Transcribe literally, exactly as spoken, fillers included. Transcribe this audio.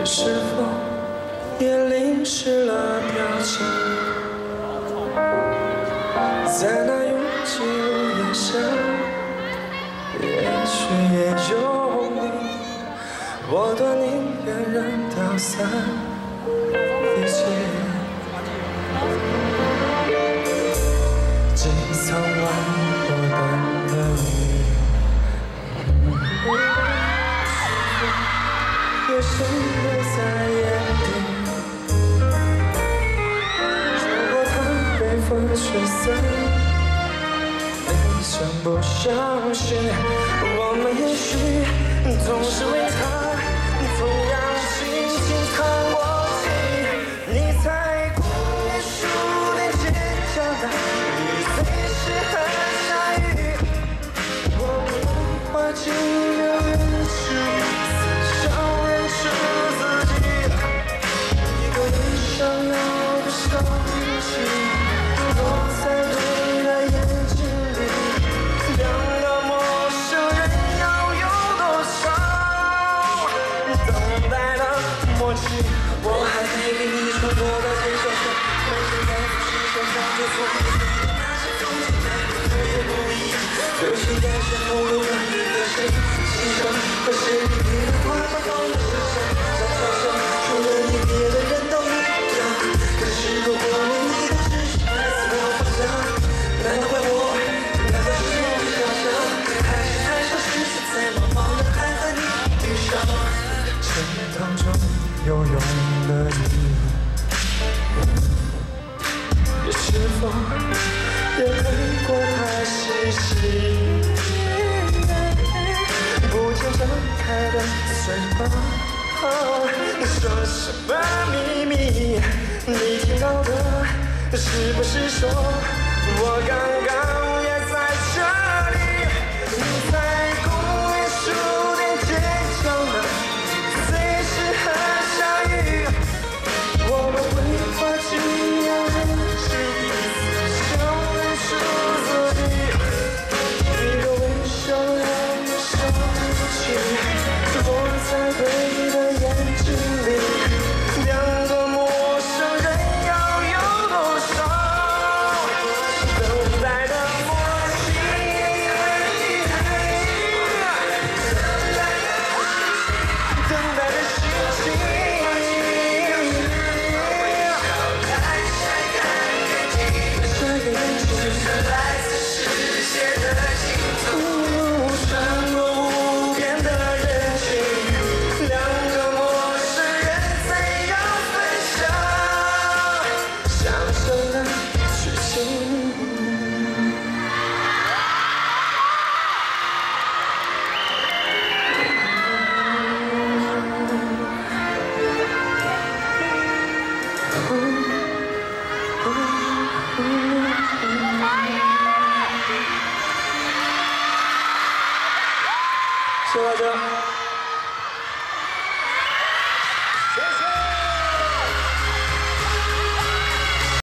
是否也淋湿了表情？在那拥挤午夜下，也许也有你。我多宁愿让飘散一切。几苍晚我等了你，也深留在眼底。如果它被风吹散，你相不相信？我们也许总是为他同样轻轻叹过气。你在过年书店街角的雨随时很下雨，我们花季留人去，想认出自己，一个你想要的消息，落在对的眼睛里。两个陌生人要有多少等待的默契？我还陪你穿过的街角上，每天在复习上上着错，那些风景在不也不一样。流星在身后路上，和谁欣赏，和谁离了花绽放的时尚，在桥上除了你别的人都一样。可是如果你的只是来自我方向，难道怪我？难道是我想象？还是太少失去在茫茫人海和你遇上？池塘中游泳的你，你是否也看过他细细不曾张开的嘴巴？说什么秘密？你听到的是不是说我刚刚